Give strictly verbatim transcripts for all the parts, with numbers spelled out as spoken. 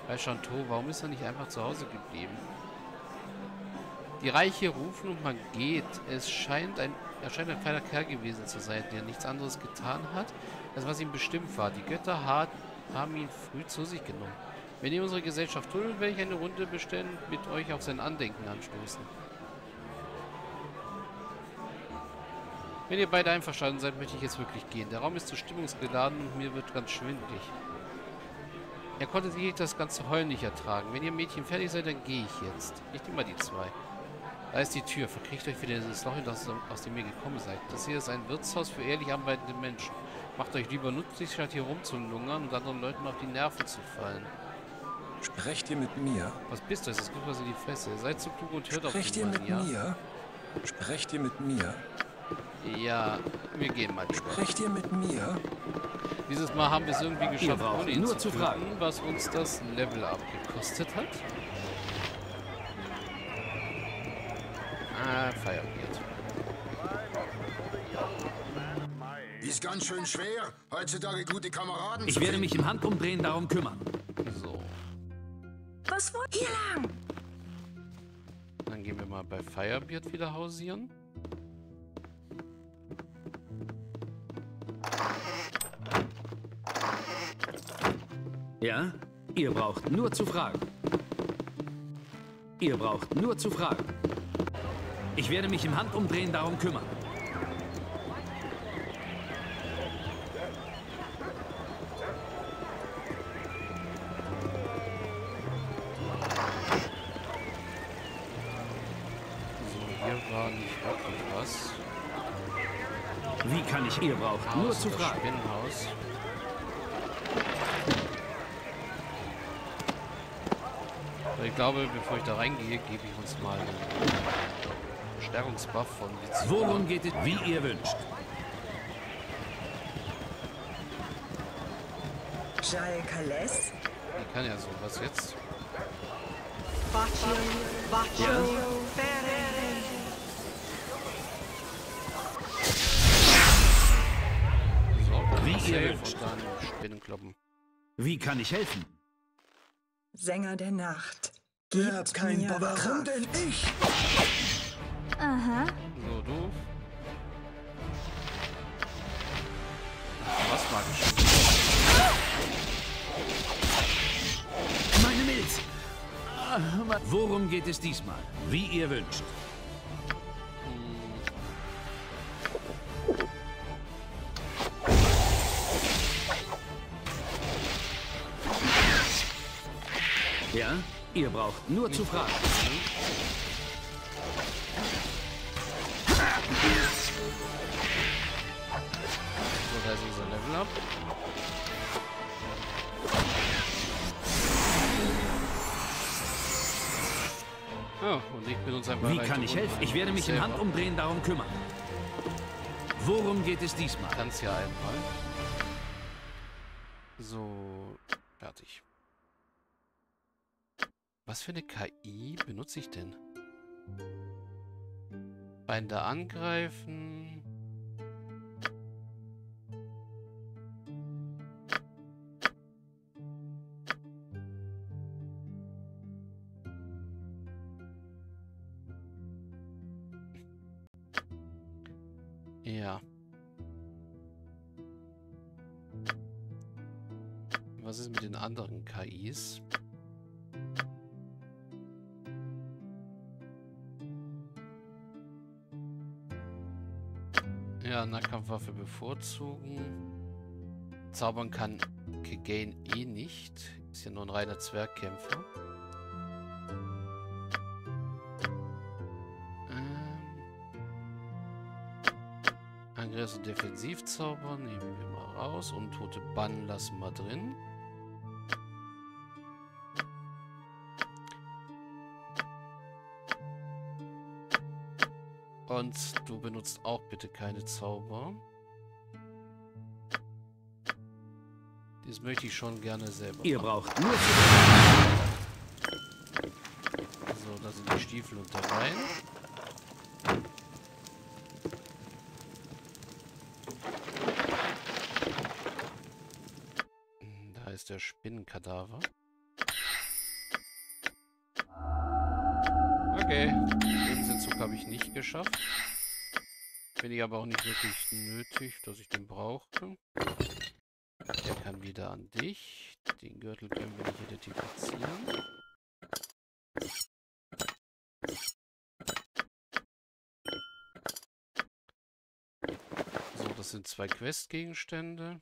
Bei Chanteau, warum ist er nicht einfach zu Hause geblieben? Die Reiche rufen und man geht. Es scheint ein, er scheint ein feiner Kerl gewesen zu sein, der nichts anderes getan hat, als was ihm bestimmt war. Die Götter hat, haben ihn früh zu sich genommen. Wenn ihr unsere Gesellschaft tunnelt, werde ich eine Runde bestellen und mit euch auf sein Andenken anstoßen. Wenn ihr beide einverstanden seid, möchte ich jetzt wirklich gehen. Der Raum ist zu stimmungsgeladen und mir wird ganz schwindelig. Er konnte sich das ganze Heulen nicht ertragen. Wenn ihr Mädchen fertig seid, dann gehe ich jetzt. Ich nehme mal die zwei. Da ist die Tür. Verkriecht euch wieder in das Loch, aus dem ihr gekommen seid. Das hier ist ein Wirtshaus für ehrlich arbeitende Menschen. Macht euch lieber nützlich, statt hier rumzulungern und anderen Leuten auf die Nerven zu fallen. Sprecht ihr mit mir? Was bist du? Es ist gut, was in die Fresse. Seid so klug und hört auf Sprecht den ihr Mann, mit ja? mir? Sprecht ihr mit mir? Ja, wir gehen mal lieber. Sprecht ihr mit mir? Dieses Mal haben wir es irgendwie geschafft, ohne ihn nur zu zu fragen, töten, was uns das Level-Up gekostet hat. Ah, Firebeard. Ist ganz schön schwer. Heutzutage gute Kameraden. Ich werde mich im Handumdrehen darum kümmern. So. Was wollt ihr lang? Dann gehen wir mal bei Firebeard wieder hausieren. Ja? Ihr braucht nur zu fragen. Ihr braucht nur zu fragen. Ich werde mich im Handumdrehen darum kümmern. So, hier war nicht wirklich was. Wie kann ich ihr braucht nur zu fragen? Spinnenhaus. Ich glaube, bevor ich da reingehe, gebe ich uns mal einen Stärkungsbuff von Vizier. Worum geht es, wie ihr wünscht? Jal Kales? Die kann ja sowas jetzt. Ja? So, Wie ihr Safe wünscht. und dann Spinnenkloppen. Wie kann ich helfen? Sänger der Nacht. Ihr habt keinen mir Bock. Warum Kraft. denn ich? Aha. So, du. Was mag ich? Meine Milz! Ah, Worum geht es diesmal? Wie ihr wünscht. Ja? Ihr braucht nur zu fragen. So, da ist unser Level Up. Oh, und ich bin uns einfach Wie kann ich helfen? Ich werde mich im Handumdrehen darum kümmern. Worum geht es diesmal? Kannst ja einmal. So, fertig. Was für eine K I benutze ich denn? Feinde angreifen. Ja. Was ist mit den anderen K Is? Ja, Nahkampfwaffe bevorzugen. Zaubern kann Kegane eh nicht. Ist ja nur ein reiner Zwergkämpfer. Ähm. Angriffs- und Defensivzauber nehmen wir mal raus. Untote Bann lassen wir drin. Und du benutzt auch bitte keine Zauber. Das möchte ich schon gerne selber Ihr machen. braucht nur zu So, da sind die Stiefel und der Bein. Da ist der Spinnenkadaver. Okay, Lebensentzug habe ich nicht geschafft. Finde ich aber auch nicht wirklich nötig, dass ich den brauche. Der kann wieder an dich. Den Gürtel können wir nicht identifizieren. So, das sind zwei Questgegenstände.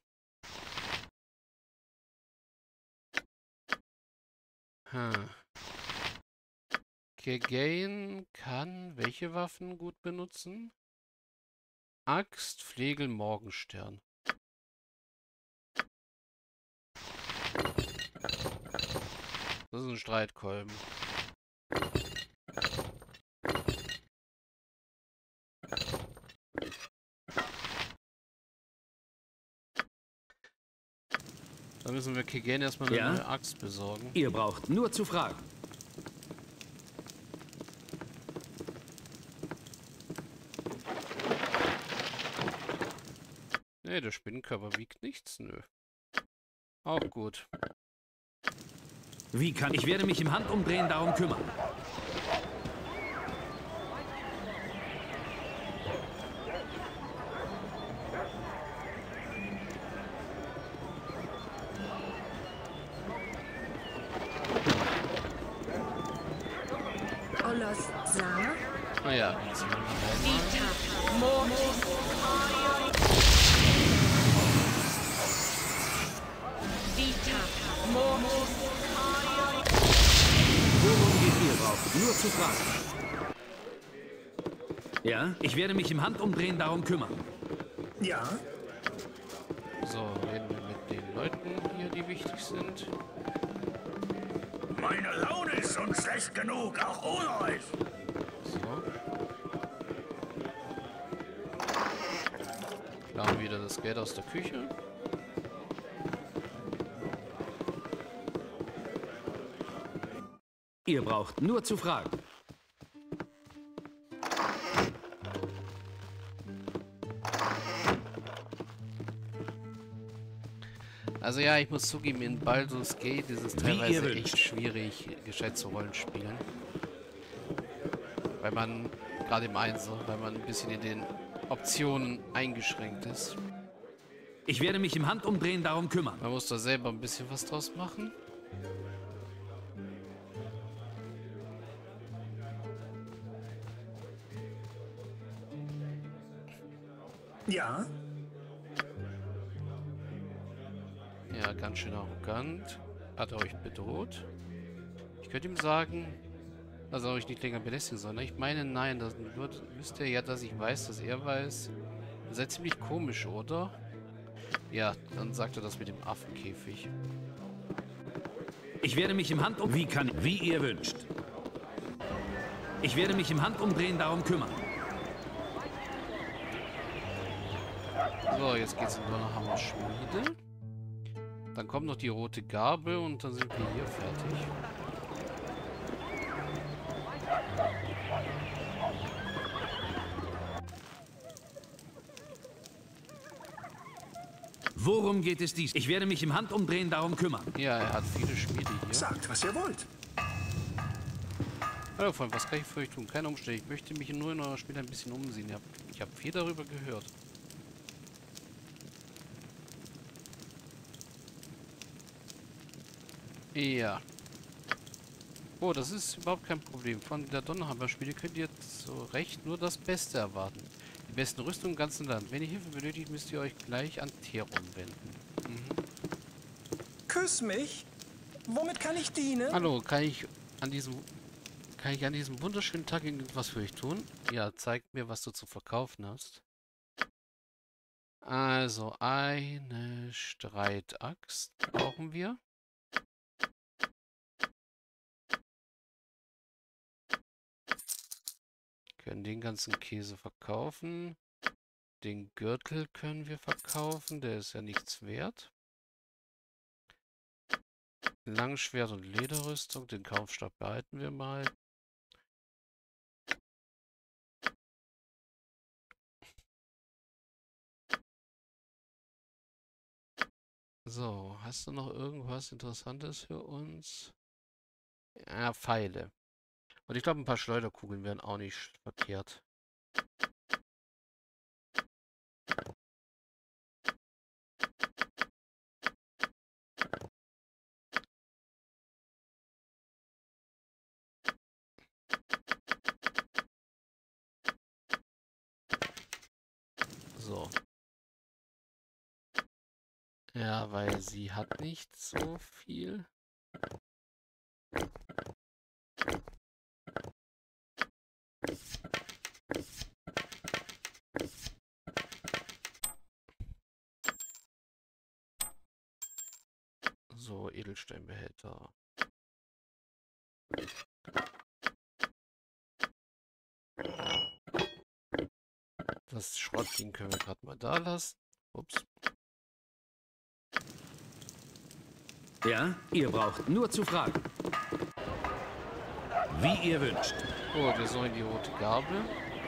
Hm. Kegain kann welche Waffen gut benutzen? Axt, Flegel, Morgenstern. Das ist ein Streitkolben. Da müssen wir Kegain erstmal eine Ja? neue Axt besorgen. Ihr braucht nur zu fragen. Nee, der Spinnenkörper wiegt nichts, nö. Auch gut. Wie kann ich werde mich im Handumdrehen darum kümmern. Olos Sa. Naja, jetzt mal die Vita. Mortis. Vita. Mortis. Worum geht ihr braucht nur zu fragen. Ja, ich werde mich im Handumdrehen darum kümmern. Ja? So, reden wir mit den Leuten hier, die wichtig sind. Meine Laune ist schon schlecht genug, auch ohne euch. So. Klauen wieder das Geld aus der Küche. Ihr braucht nur zu fragen. Also ja, ich muss zugeben, in Baldur's Gate ist es ihr teilweise wünscht. echt schwierig, gescheit zu Rollen spielen. Weil man, gerade im Einser, weil man ein bisschen in den Optionen eingeschränkt ist. Ich werde mich im Handumdrehen darum kümmern. Man muss da selber ein bisschen was draus machen. Ja? Ja, ganz schön arrogant. Hat er euch bedroht? Ich könnte ihm sagen, dass er euch nicht länger belästigen soll. Ich meine, nein, das wird, wisst ihr ja, dass ich weiß, dass er weiß. Ihr seid ziemlich komisch, oder? Ja, dann sagt er das mit dem Affenkäfig. Ich werde mich im Handum... Wie kann... Wie ihr wünscht. Ich werde mich im Handumdrehen darum kümmern. So, jetzt geht's in Donnerhammer Schmiede. Dann kommt noch die rote Gabel und dann sind wir hier fertig. Worum geht es dies? Ich werde mich im Handumdrehen darum kümmern. Ja, er hat viele Schmiede hier. Sagt, was ihr wollt. Hallo Freund, was kann ich für euch tun? Keine Umstände. Ich möchte mich nur in eurer Schmiede ein bisschen umsehen. Ich habe ich hab viel darüber gehört. Ja. Oh, das ist überhaupt kein Problem. Von der Donnerhammer-Spiele könnt ihr zu Recht nur das Beste erwarten. Die besten Rüstungen im ganzen Land. Wenn ihr Hilfe benötigt, müsst ihr euch gleich an Teron wenden. Mhm. Küss mich. Womit kann ich dienen? Hallo, kann ich an diesem kann ich an diesem wunderschönen Tag irgendwas für euch tun? Ja, zeig mir, was du zu verkaufen hast. Also, eine Streitaxt brauchen wir. Können den ganzen Käse verkaufen. Den Gürtel können wir verkaufen, der ist ja nichts wert. Langschwert und Lederrüstung, den Kampfstab behalten wir mal. So, hast du noch irgendwas Interessantes für uns? Ja, Pfeile. Und ich glaube, ein paar Schleuderkugeln wären auch nicht verkehrt. So. Ja, weil sie hat nicht so viel. So, Edelsteinbehälter. Das Schrottding können wir gerade mal da lassen. Ups. Ja, ihr braucht nur zu fragen. Wie ihr wünscht. Gut, wir sollen die rote Gabel.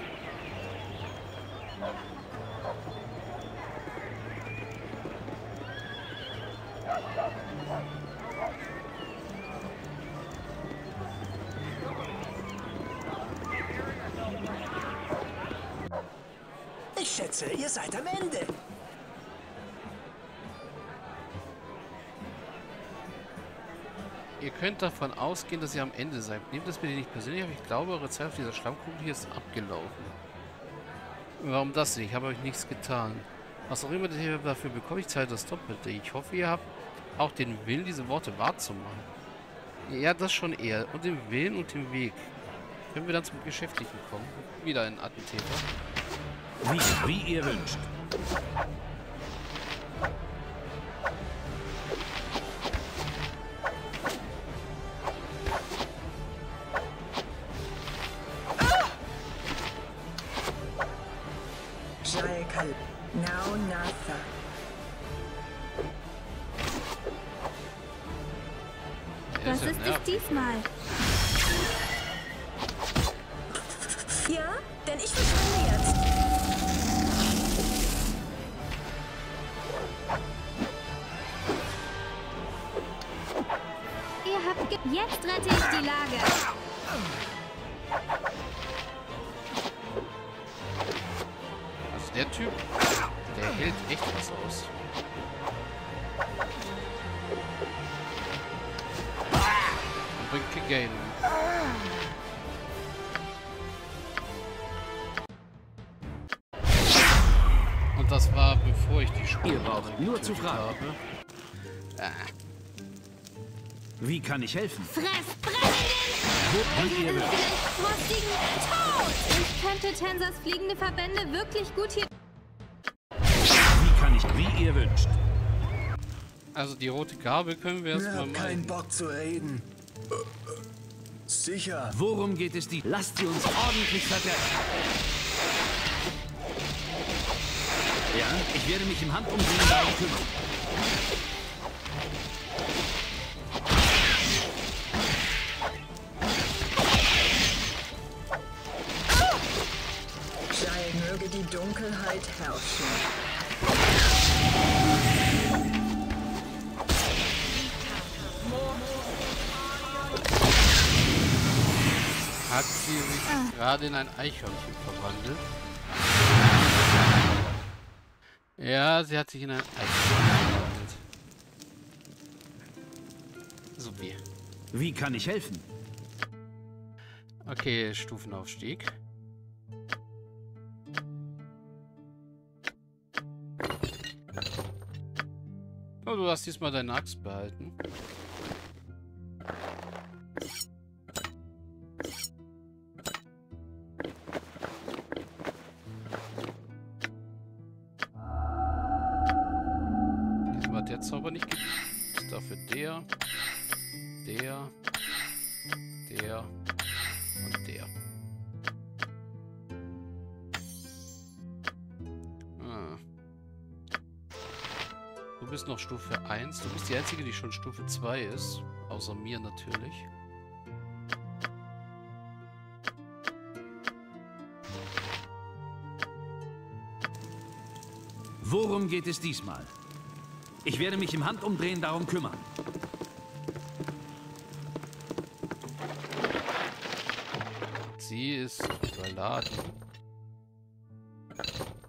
Ich schätze, ihr seid am Ende. Ihr könnt davon ausgehen, dass ihr am Ende seid. Nehmt das bitte nicht persönlich, aber ich glaube, eure Zeit auf dieser Schlammkugel hier ist abgelaufen. Warum das nicht? Ich habe euch nichts getan. Was auch immer ihr dafür bekomme, ich zahle das Doppelte. Ich hoffe, ihr habt auch den Willen, diese Worte wahrzumachen. Ja, das schon eher. Und den Willen und den Weg. Können wir dann zum Geschäftlichen kommen? Wieder ein Attentäter. Wie, wie ihr wünscht. Jalkal. Now Natha. Was ist es diesmal? Ja, denn ich verschwinde jetzt. Ihr habt ge Jetzt rette ich die Lage. Also der Typ, der hält echt was aus. Und bringt Kick-Game. Und das war, bevor ich die Spur Ihr braucht nur zu fragen. habe. Ah. Wie kann ich helfen? Fress, brennenden! Wie ihr wünscht. Frostigen Tod! Ich könnte Tensors fliegende Verbände wirklich gut hier... Wie kann ich, wie ihr wünscht. Also die rote Gabel können wir Ich erstmal hab keinen meinen. Bock zu reden. Sicher. Worum geht es die? Lasst sie uns ordentlich verderben. Ja, ich werde mich im Handumdrehen darum kümmern. Jal, möge die Dunkelheit herrschen. Hat sie sich gerade in ein Eichhörnchen verwandelt? Ja, sie hat sich in ein Eichhörnchen verwandelt. So wie. Wie kann ich helfen? Okay, Stufenaufstieg. Oh, du hast diesmal deine Axt behalten. Diesmal hat der Zauber nicht gibt. Dafür der, der, der und der. Ah. Du bist noch Stufe eins. Du bist die Einzige, die schon Stufe zwei ist. Außer mir natürlich. Worum geht es diesmal? Ich werde mich im Handumdrehen darum kümmern. Fantasie ist überladen.